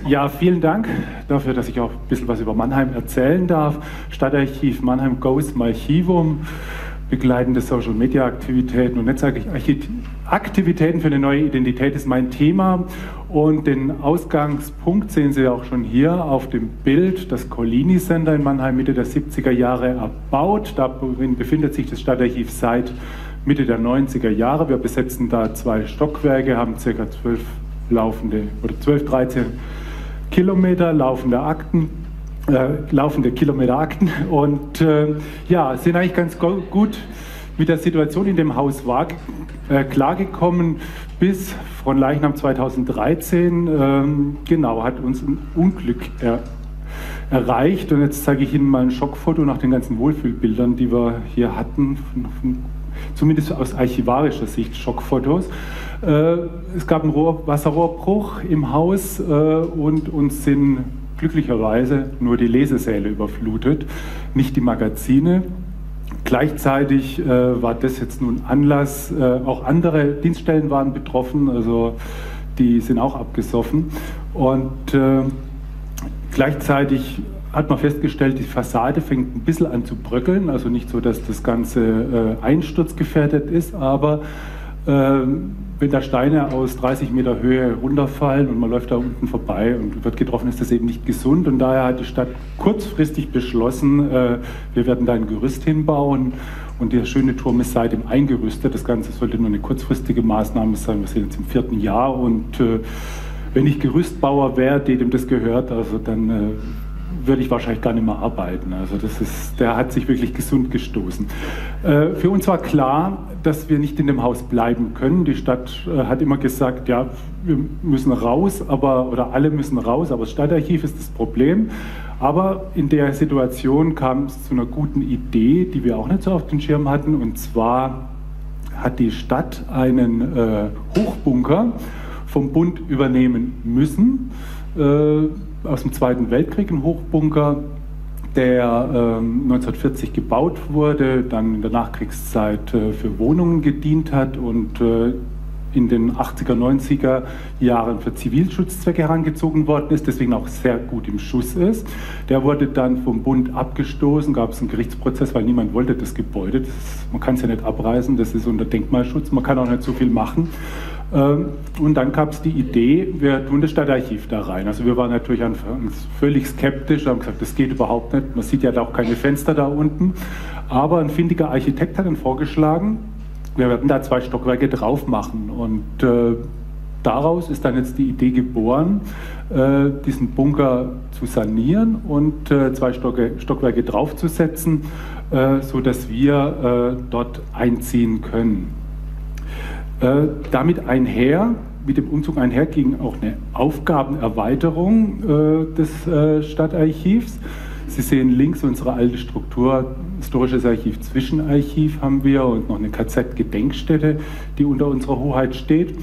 Ja, vielen Dank dafür, dass ich auch ein bisschen was über Mannheim erzählen darf. Stadtarchiv Mannheim Goes Archivum, begleitende Social-Media-Aktivitäten und Netzwerkaktivitäten für eine neue Identität ist mein Thema. Und den Ausgangspunkt sehen Sie auch schon hier auf dem Bild, das Collini Center in Mannheim Mitte der 70er Jahre erbaut. Darin befindet sich das Stadtarchiv seit Mitte der 90er Jahre. Wir besetzen da 2 Stockwerke, haben ca. 13 Kilometer laufende Kilometer Akten und ja, sind eigentlich ganz gut mit der Situation in dem Haus klargekommen bis Fronleichnam 2013. Genau, hat uns ein Unglück erreicht und jetzt zeige ich Ihnen mal ein Schockfoto nach den ganzen Wohlfühlbildern, die wir hier hatten, zumindest aus archivarischer Sicht Schockfotos. Es gab einen Wasserrohrbruch im Haus und uns sind glücklicherweise nur die Lesesäle überflutet, nicht die Magazine. Gleichzeitig war das jetzt nun Anlass, auch andere Dienststellen waren betroffen, also die sind auch abgesoffen. Und gleichzeitig hat man festgestellt, die Fassade fängt ein bisschen an zu bröckeln, also nicht so, dass das Ganze einsturzgefährdet ist, aber wenn da Steine aus 30 Meter Höhe runterfallen und man läuft da unten vorbei und wird getroffen, ist das eben nicht gesund. Und daher hat die Stadt kurzfristig beschlossen, wir werden da ein Gerüst hinbauen und der schöne Turm ist seitdem eingerüstet. Das Ganze sollte nur eine kurzfristige Maßnahme sein. Wir sind jetzt im 4. Jahr und wenn ich Gerüstbauer wäre, dem das gehört, also dann würde ich wahrscheinlich gar nicht mehr arbeiten. Also der hat sich wirklich gesund gestoßen. Für uns war klar, dass wir nicht in dem Haus bleiben können. Die Stadt hat immer gesagt, ja, wir müssen raus, oder alle müssen raus, aber das Stadtarchiv ist das Problem. Aber in der Situation kam es zu einer guten Idee, die wir auch nicht so auf den Schirm hatten, und zwar hat die Stadt einen Hochbunker vom Bund übernehmen müssen, aus dem Zweiten Weltkrieg, ein Hochbunker, der 1940 gebaut wurde, dann in der Nachkriegszeit für Wohnungen gedient hat und in den 80er, 90er Jahren für Zivilschutzzwecke herangezogen worden ist, deswegen auch sehr gut im Schuss ist. Der wurde dann vom Bund abgestoßen, gab es einen Gerichtsprozess, weil niemand wollte das Gebäude. Man kann es ja nicht abreißen, das ist unter Denkmalschutz, man kann auch nicht so viel machen. Und dann gab es die Idee, wir tun das Stadtarchiv da rein. Also wir waren natürlich anfangs völlig skeptisch, haben gesagt, das geht überhaupt nicht, man sieht ja auch keine Fenster da unten. Aber ein findiger Architekt hat dann vorgeschlagen, wir werden da 2 Stockwerke drauf machen. Und daraus ist dann jetzt die Idee geboren, diesen Bunker zu sanieren und 2 Stockwerke draufzusetzen, sodass wir dort einziehen können. Damit einher, mit dem Umzug einher, ging auch eine Aufgabenerweiterung des Stadtarchivs. Sie sehen links unsere alte Struktur, historisches Archiv, Zwischenarchiv haben wir und noch eine KZ-Gedenkstätte, die unter unserer Hoheit steht.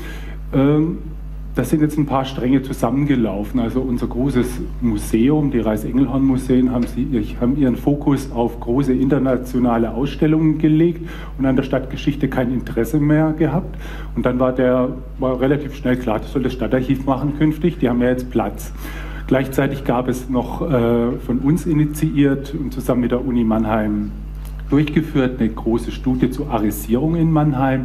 Da sind jetzt ein paar Stränge zusammengelaufen. Also unser großes Museum, die Reichs-Engelhorn-Museen, haben ihren Fokus auf große internationale Ausstellungen gelegt und an der Stadtgeschichte kein Interesse mehr gehabt. Und dann war relativ schnell klar, das soll das Stadtarchiv machen künftig, die haben ja jetzt Platz. Gleichzeitig gab es noch von uns initiiert und zusammen mit der Uni Mannheim durchgeführt eine große Studie zur Arisierung in Mannheim,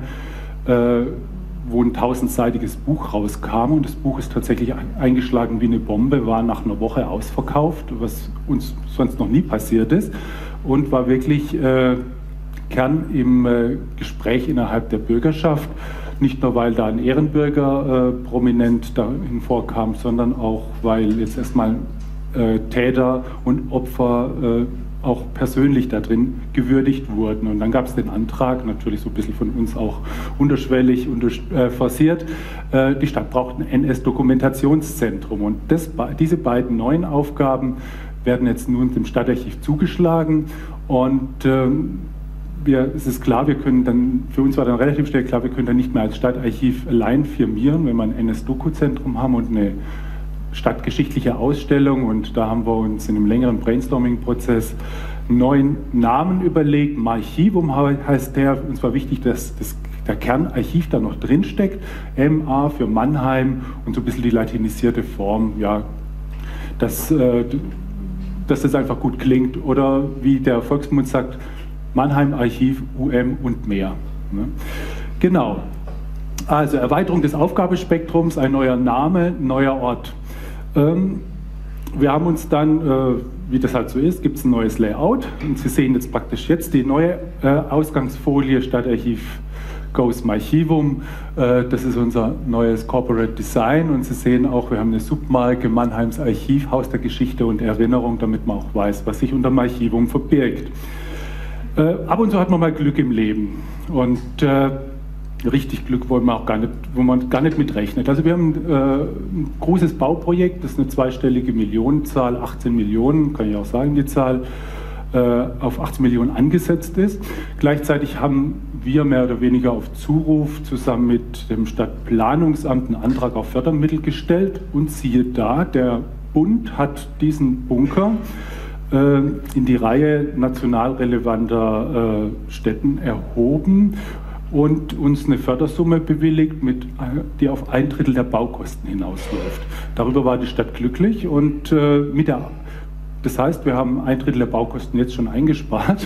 wo ein 1000-seitiges Buch rauskam und das Buch ist tatsächlich eingeschlagen wie eine Bombe, war nach einer Woche ausverkauft, was uns sonst noch nie passiert ist und war wirklich Kern im Gespräch innerhalb der Bürgerschaft, nicht nur weil da ein Ehrenbürger prominent dahin vorkam, sondern auch weil jetzt erstmal Täter und Opfer auch persönlich da drin gewürdigt wurden. Und dann gab es den Antrag, natürlich so ein bisschen von uns auch unterschwellig forciert, die Stadt braucht ein NS-Dokumentationszentrum. Und diese beiden neuen Aufgaben werden jetzt nun dem Stadtarchiv zugeschlagen. Und es ist klar, wir können dann, für uns war dann relativ schnell klar, wir können dann nicht mehr als Stadtarchiv allein firmieren, wenn wir ein NS-Doku-Zentrum haben und eine stadtgeschichtliche Ausstellung, und da haben wir uns in einem längeren Brainstorming-Prozess einen neuen Namen überlegt. Archivum heißt der. Uns war wichtig, dass der Kernarchiv da noch drin steckt. MA für Mannheim und so ein bisschen die latinisierte Form, ja, dass das einfach gut klingt. Oder wie der Volksmund sagt, Mannheim Archiv, und mehr. Ne? Genau. Also Erweiterung des Aufgabespektrums, ein neuer Name, neuer Ort. Wir haben uns dann, wie das halt so ist, gibt es ein neues Layout. Und Sie sehen jetzt praktisch die neue Ausgangsfolie Stadtarchiv Goes Archivum. Das ist unser neues Corporate Design. Und Sie sehen auch, wir haben eine Submarke Mannheims Archiv, Haus der Geschichte und Erinnerung, damit man auch weiß, was sich unter dem Archivum verbirgt. Ab und zu hat man mal Glück im Leben. Und richtig Glück, wo man gar nicht mitrechnet. Also wir haben ein großes Bauprojekt, das ist eine zweistellige Millionenzahl, 18 Millionen, kann ich auch sagen, die Zahl, auf 18 Millionen angesetzt ist. Gleichzeitig haben wir mehr oder weniger auf Zuruf zusammen mit dem Stadtplanungsamt einen Antrag auf Fördermittel gestellt und siehe da, der Bund hat diesen Bunker in die Reihe national relevanter Städten erhoben und uns eine Fördersumme bewilligt, die auf 1/3 der Baukosten hinausläuft. Darüber war die Stadt glücklich und das heißt, wir haben 1/3 der Baukosten jetzt schon eingespart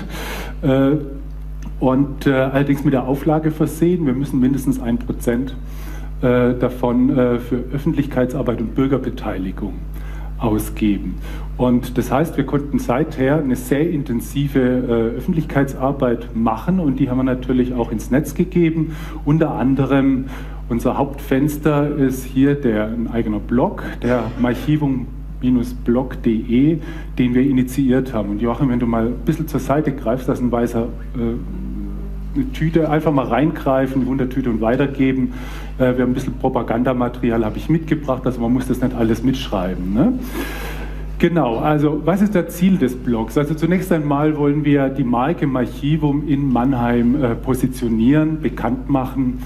und allerdings mit der Auflage versehen, wir müssen mindestens 1% davon für Öffentlichkeitsarbeit und Bürgerbeteiligung ausgeben. Und das heißt, wir konnten seither eine sehr intensive Öffentlichkeitsarbeit machen und die haben wir natürlich auch ins Netz gegeben. Unter anderem unser Hauptfenster ist hier ein eigener Blog, der archivum-blog.de, den wir initiiert haben. Und Joachim, wenn du mal ein bisschen zur Seite greifst, das ist ein weißer eine Tüte, einfach mal reingreifen, die Wundertüte und weitergeben. Wir haben ein bisschen Propagandamaterial, habe ich mitgebracht, also man muss das nicht alles mitschreiben. Ne? Genau, also was ist das Ziel des Blogs? Also zunächst einmal wollen wir die Marke Archivum in Mannheim positionieren, bekannt machen.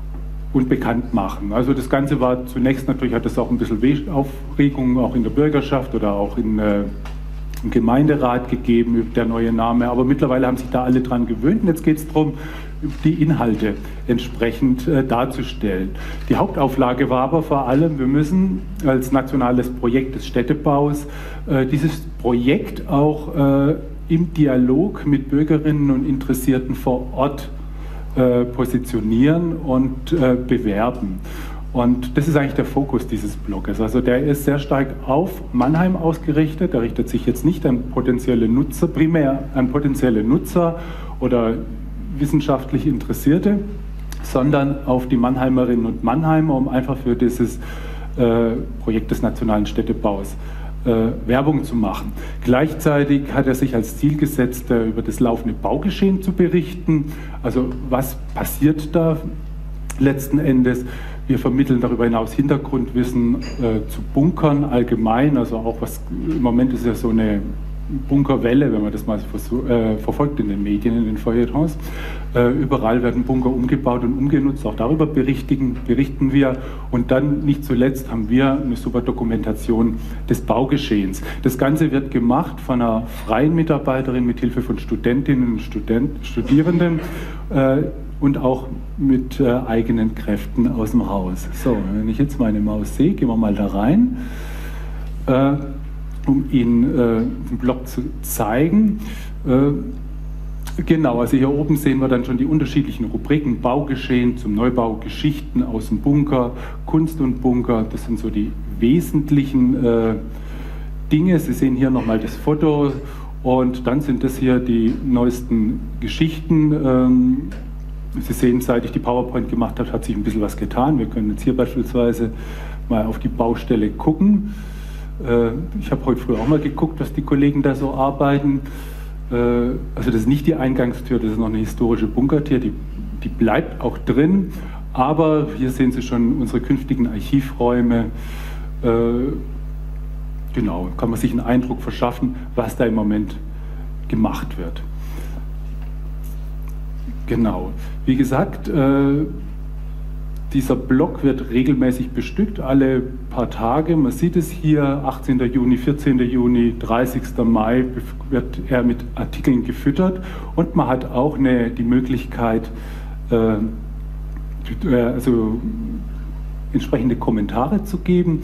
Also das Ganze war zunächst natürlich, hat es auch ein bisschen Aufregung auch in der Bürgerschaft oder auch im Gemeinderat gegeben, der neue Name, aber mittlerweile haben sich da alle dran gewöhnt und jetzt geht es darum, die Inhalte entsprechend darzustellen. Die Hauptauflage war aber vor allem, wir müssen als nationales Projekt des Städtebaus dieses Projekt auch im Dialog mit Bürgerinnen und Interessierten vor Ort positionieren und bewerben. Und das ist eigentlich der Fokus dieses Blogs. Also der ist sehr stark auf Mannheim ausgerichtet. Der richtet sich jetzt nicht an potenzielle Nutzer, primär an potenzielle Nutzer oder wissenschaftlich Interessierte, sondern auf die Mannheimerinnen und Mannheimer, um einfach für dieses Projekt des nationalen Städtebaus Werbung zu machen. Gleichzeitig hat er sich als Ziel gesetzt, über das laufende Baugeschehen zu berichten. Also was passiert da letzten Endes? Wir vermitteln darüber hinaus Hintergrundwissen zu Bunkern allgemein, also auch was im Moment ist ja so eine Bunkerwelle, wenn man das mal verfolgt in den Medien, in den Feuilletons. Überall werden Bunker umgebaut und umgenutzt, auch darüber berichten wir. Und dann nicht zuletzt haben wir eine super Dokumentation des Baugeschehens. Das Ganze wird gemacht von einer freien Mitarbeiterin mit Hilfe von Studentinnen und Studierenden und auch mit eigenen Kräften aus dem Haus. So, wenn ich jetzt meine Maus sehe, gehen wir mal da rein. Um Ihnen den Blog zu zeigen. Genau, also hier oben sehen wir dann schon die unterschiedlichen Rubriken: Baugeschehen, zum Neubau, Geschichten aus dem Bunker, Kunst und Bunker. Das sind so die wesentlichen Dinge. Sie sehen hier nochmal das Foto und dann sind das hier die neuesten Geschichten. Sie sehen, seit ich die PowerPoint gemacht habe, hat sich ein bisschen was getan. Wir können jetzt hier beispielsweise mal auf die Baustelle gucken. Ich habe heute früh auch mal geguckt, was die Kollegen da so arbeiten. Also das ist nicht die Eingangstür, das ist noch eine historische Bunkertür, die bleibt auch drin. Aber hier sehen Sie schon unsere künftigen Archivräume. Genau, kann man sich einen Eindruck verschaffen, was da im Moment gemacht wird. Genau, wie gesagt, dieser Blog wird regelmäßig bestückt, alle paar Tage. Man sieht es hier, 18. Juni, 14. Juni, 30. Mai wird er mit Artikeln gefüttert. Und man hat auch die Möglichkeit, also entsprechende Kommentare zu geben.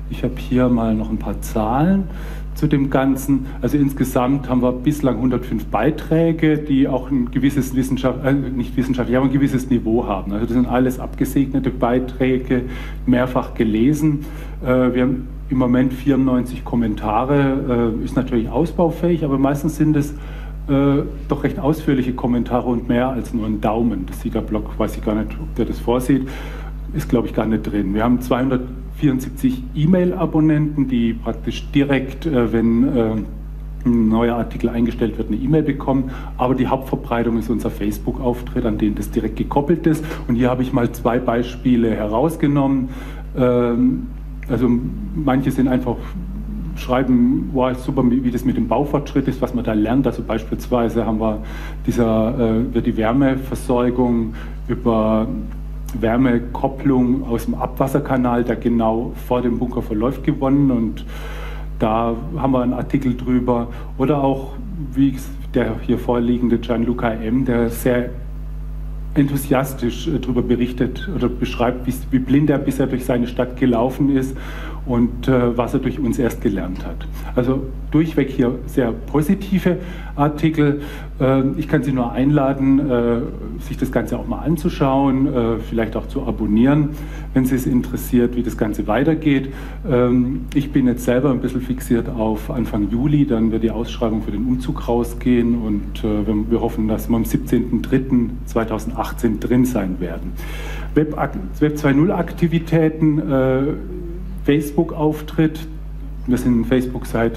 Ich habe hier mal noch ein paar Zahlen zu dem Ganzen. Also insgesamt haben wir bislang 105 Beiträge, die auch ein gewisses nicht wissenschaftlich, aber ein gewisses Niveau haben. Also das sind alles abgesegnete Beiträge, mehrfach gelesen. Wir haben im Moment 94 Kommentare, ist natürlich ausbaufähig, aber meistens sind es doch recht ausführliche Kommentare und mehr als nur ein Daumen. Das sieht der Blog, weiß ich gar nicht, ob der das vorsieht, ist glaube ich gar nicht drin. Wir haben 274 E-Mail-Abonnenten, die praktisch direkt, wenn ein neuer Artikel eingestellt wird, eine E-Mail bekommen. Aber die Hauptverbreitung ist unser Facebook-Auftritt, an den das direkt gekoppelt ist. Und hier habe ich mal 2 Beispiele herausgenommen. Also manche sind einfach schreiben, wow, super, wie das mit dem Baufortschritt ist, was man da lernt. Also beispielsweise haben wir wird die Wärmeversorgung über Wärmekopplung aus dem Abwasserkanal, der genau vor dem Bunker verläuft, gewonnen, und da haben wir einen Artikel drüber. Oder auch, wie der hier vorliegende Gianluca M., der sehr enthusiastisch darüber berichtet oder beschreibt, wie blind er bisher durch seine Stadt gelaufen ist und was er durch uns erst gelernt hat. Also durchweg hier sehr positive Artikel. Ich kann Sie nur einladen, sich das Ganze auch mal anzuschauen, vielleicht auch zu abonnieren, wenn Sie es interessiert, wie das Ganze weitergeht. Ich bin jetzt selber ein bisschen fixiert auf Anfang Juli, dann wird die Ausschreibung für den Umzug rausgehen, und wir hoffen, dass wir am 17.03.2018 drin sein werden. Web 2.0 Aktivitäten, Facebook-Auftritt. Wir sind in Facebook seit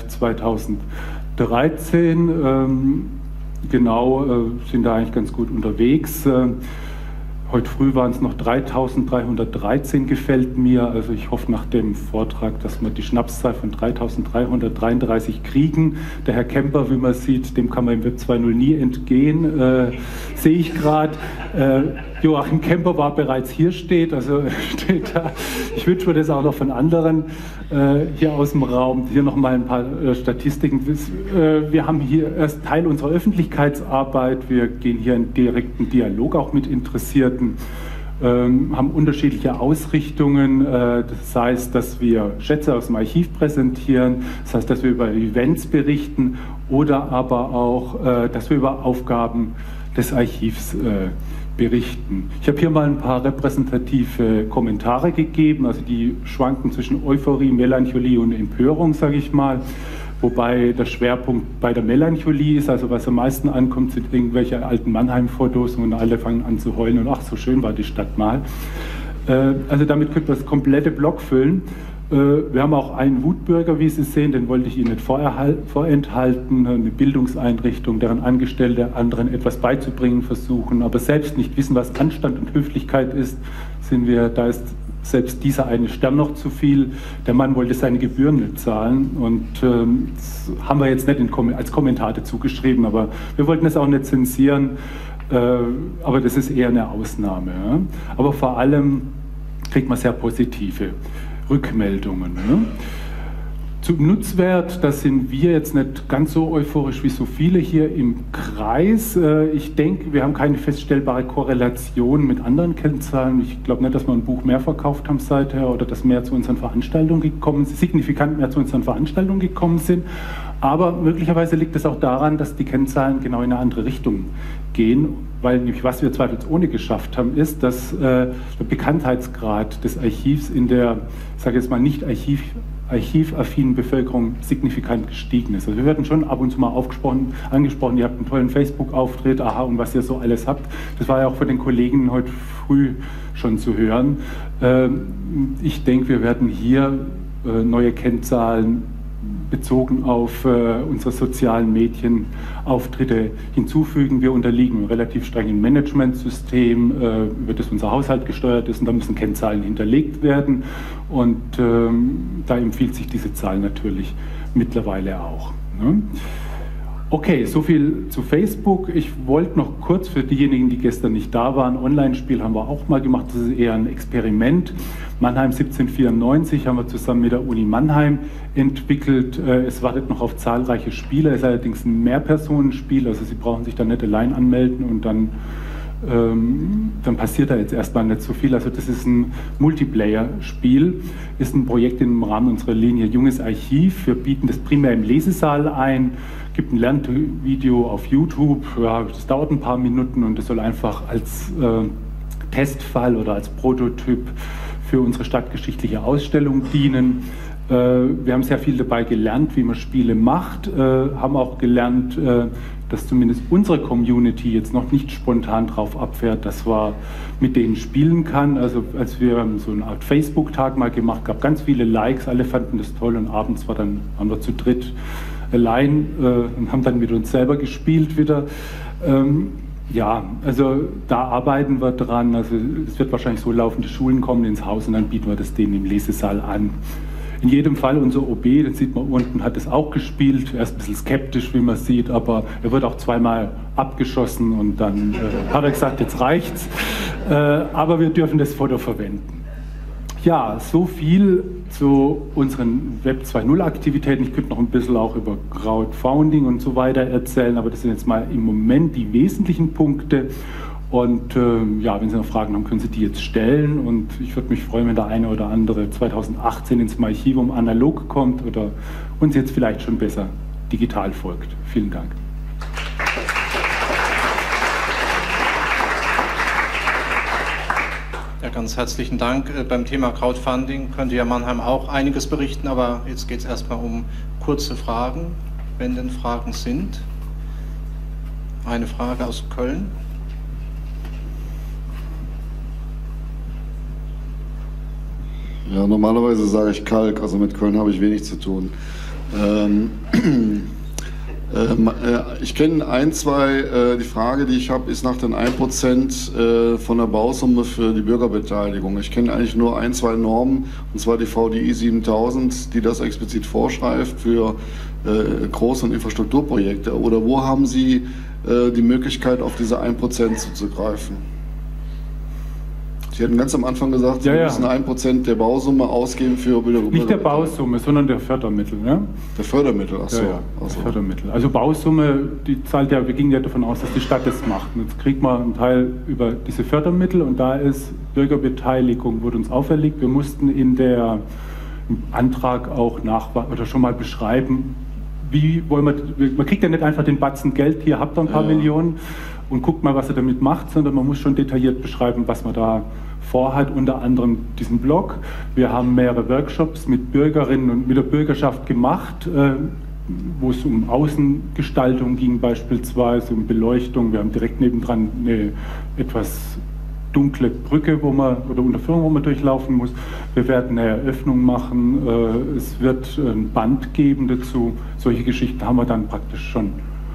2013, sind da eigentlich ganz gut unterwegs. Heute früh waren es noch 3.313 gefällt mir. Also ich hoffe nach dem Vortrag, dass wir die Schnapszahl von 3.333 kriegen. Der Herr Kemper, wie man sieht, dem kann man im Web 2.0 nie entgehen, sehe ich gerade. Joachim Kemper war bereits hier, steht da. Ich wünsche mir das auch noch von anderen hier aus dem Raum. Hier noch mal ein paar Statistiken. Wir haben hier erst Teil unserer Öffentlichkeitsarbeit. Wir gehen hier in direkten Dialog auch mit Interessierten, haben unterschiedliche Ausrichtungen. Das heißt, dass wir Schätze aus dem Archiv präsentieren, das heißt, dass wir über Events berichten oder aber auch, dass wir über Aufgaben des Archivs berichten. Ich habe hier mal ein paar repräsentative Kommentare gegeben, also die schwanken zwischen Euphorie, Melancholie und Empörung, sage ich mal, wobei der Schwerpunkt bei der Melancholie ist, also was am meisten ankommt, sind irgendwelche alten Mannheim-Fotos und alle fangen an zu heulen und ach, so schön war die Stadt mal. Also damit könnte man das komplette Blog füllen. Wir haben auch einen Wutbürger, wie Sie sehen, den wollte ich Ihnen nicht vorenthalten, eine Bildungseinrichtung, deren Angestellte anderen etwas beizubringen versuchen, aber selbst nicht wissen, was Anstand und Höflichkeit ist, da ist selbst dieser eine Stern noch zu viel. Der Mann wollte seine Gebühren nicht zahlen, und das haben wir jetzt nicht als Kommentar dazu geschrieben, aber wir wollten es auch nicht zensieren, aber das ist eher eine Ausnahme. Ja? Aber vor allem kriegt man sehr positive Rückmeldungen. Ne? Zum Nutzwert, da sind wir jetzt nicht ganz so euphorisch wie so viele hier im Kreis. Ich denke, wir haben keine feststellbare Korrelation mit anderen Kennzahlen. Ich glaube nicht, dass wir ein Buch mehr verkauft haben seither oder dass mehr zu unseren Veranstaltungen gekommen sind, signifikant mehr zu unseren Veranstaltungen gekommen sind. Aber möglicherweise liegt es auch daran, dass die Kennzahlen genau in eine andere Richtung gehen, weil nämlich was wir zweifelsohne geschafft haben, ist, dass der Bekanntheitsgrad des Archivs in der, ich sage jetzt mal, nicht archivaffinen Bevölkerung signifikant gestiegen ist. Also wir werden schon ab und zu mal angesprochen, ihr habt einen tollen Facebook-Auftritt, aha, und was ihr so alles habt. Das war ja auch von den Kollegen heute früh schon zu hören. Ich denke, wir werden hier neue Kennzahlen bezogen auf unsere sozialen Medienauftritte hinzufügen. Wir unterliegen einem relativ strengen Managementsystem, über das unser Haushalt gesteuert ist, und da müssen Kennzahlen hinterlegt werden, und da empfiehlt sich diese Zahl natürlich mittlerweile auch. Ne? Okay, so viel zu Facebook. Ich wollte noch kurz für diejenigen, die gestern nicht da waren, Online-Spiel haben wir auch mal gemacht, das ist eher ein Experiment. Mannheim 1794 haben wir zusammen mit der Uni Mannheim entwickelt. Es wartet noch auf zahlreiche Spieler, es ist allerdings ein Mehrpersonenspiel, also Sie brauchen sich da nicht allein anmelden und dann dann passiert da jetzt erstmal nicht so viel. Also das ist ein Multiplayer-Spiel, ist ein Projekt im Rahmen unserer Linie Junges Archiv. Wir bieten das primär im Lesesaal ein, gibt ein Lernvideo auf YouTube, ja, das dauert ein paar Minuten und das soll einfach als Testfall oder als Prototyp für unsere stadtgeschichtliche Ausstellung dienen. Wir haben sehr viel dabei gelernt, wie man Spiele macht, haben auch gelernt, dass zumindest unsere Community jetzt noch nicht spontan drauf abfährt, dass man mit denen spielen kann. Also als wir so eine Art Facebook-Tag mal gemacht, gab ganz viele Likes, alle fanden das toll und abends waren wir zu dritt allein und haben dann mit uns selber gespielt wieder. Ja, also da arbeiten wir dran. Also es wird wahrscheinlich so laufen, die Schulen kommen ins Haus und dann bieten wir das denen im Lesesaal an. In jedem Fall unser OB, den sieht man unten, hat es auch gespielt. Er ist ein bisschen skeptisch, wie man sieht, aber er wird auch zweimal abgeschossen und dann hat er gesagt, jetzt reicht's. Aber wir dürfen das Foto verwenden. Ja, so viel zu unseren Web 2.0 Aktivitäten. Ich könnte noch ein bisschen auch über Crowdfunding und so weiter erzählen, aber das sind jetzt mal im Moment die wesentlichen Punkte. Und ja, wenn Sie noch Fragen haben, können Sie die jetzt stellen. Und ich würde mich freuen, wenn der eine oder andere 2018 ins Archivum analog kommt oder uns jetzt vielleicht schon besser digital folgt. Vielen Dank. Ja, ganz herzlichen Dank. Beim Thema Crowdfunding könnte ja Mannheim auch einiges berichten, aber jetzt geht es erstmal um kurze Fragen, wenn denn Fragen sind. Eine Frage aus Köln. Ja, normalerweise sage ich Kalk, also mit Köln habe ich wenig zu tun. Ich kenne ein, zwei, die Frage, die ich habe, ist nach den 1% von der Bausumme für die Bürgerbeteiligung. Ich kenne eigentlich nur ein, zwei Normen, und zwar die VDI 7000, die das explizit vorschreibt für große Infrastrukturprojekte. Oder wo haben Sie die Möglichkeit, auf diese 1% zuzugreifen? Sie hatten ganz am Anfang gesagt, Sie müssen 1% der Bausumme ausgeben für Bürgerbeteiligung. Nicht der Bausumme, sondern der Fördermittel. Ne? Der Fördermittel, ach so. Ja, ja, der Fördermittel. Also Bausumme, die zahlt ja, wir gingen ja davon aus, dass die Stadt das macht. Und jetzt kriegt man einen Teil über diese Fördermittel und da ist Bürgerbeteiligung, wurde uns auferlegt. Wir mussten im Antrag auch oder schon mal beschreiben, wie wollen man kriegt ja nicht einfach den Batzen Geld, hier habt ihr ein paar Millionen und guckt mal, was er damit macht, sondern man muss schon detailliert beschreiben, was man da vorhat, unter anderem diesen Blog. Wir haben mehrere Workshops mit Bürgerinnen und mit der Bürgerschaft gemacht, wo es um Außengestaltung ging beispielsweise, um Beleuchtung. Wir haben direkt nebendran eine etwas dunkle Brücke, oder Unterführung, wo man durchlaufen muss. Wir werden eine Eröffnung machen, es wird ein Band geben dazu. Solche Geschichten haben wir dann praktisch schon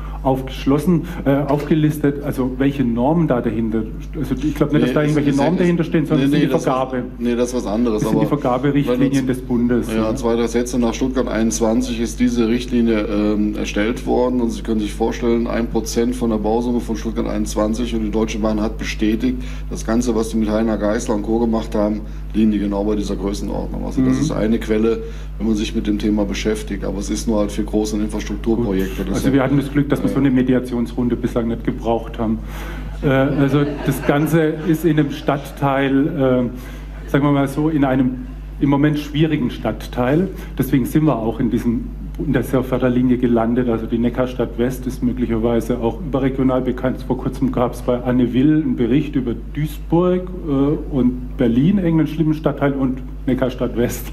aufgelistet, also welche Normen da dahinter, also ich glaube nicht, dass da irgendwelche Normen dahinter stehen, sondern die Vergabe. Das ist was anderes. Das sind die Vergaberichtlinien des Bundes. Ja, 2, 3 Sätze nach Stuttgart 21 ist diese Richtlinie erstellt worden und Sie können sich vorstellen, 1% von der Bausumme von Stuttgart 21 und die Deutsche Bahn hat bestätigt, das Ganze, was die mit Heiner Geißler und Co. gemacht haben, liegen die genau bei dieser Größenordnung. Also das ist eine Quelle, wenn man sich mit dem Thema beschäftigt, aber es ist nur halt für große Infrastrukturprojekte. Also wir hatten das Glück, dass wir so eine Mediationsrunde bislang nicht gebraucht haben. Also das Ganze ist in einem Stadtteil, sagen wir mal so, in einem im Moment schwierigen Stadtteil. Deswegen sind wir auch in der Förderlinie gelandet. Also die Neckarstadt West ist möglicherweise auch überregional bekannt. Vor kurzem gab es bei Anne Will einen Bericht über Duisburg und Berlin, irgendeinen schlimmen Stadtteil, und Neckarstadt West,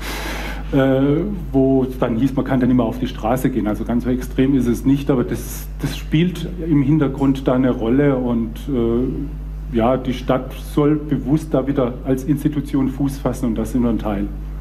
wo es dann hieß, man kann dann immer auf die Straße gehen. Also ganz so extrem ist es nicht, aber das spielt im Hintergrund da eine Rolle und ja, die Stadt soll bewusst da wieder als Institution Fuß fassen und das sind wir ein Teil.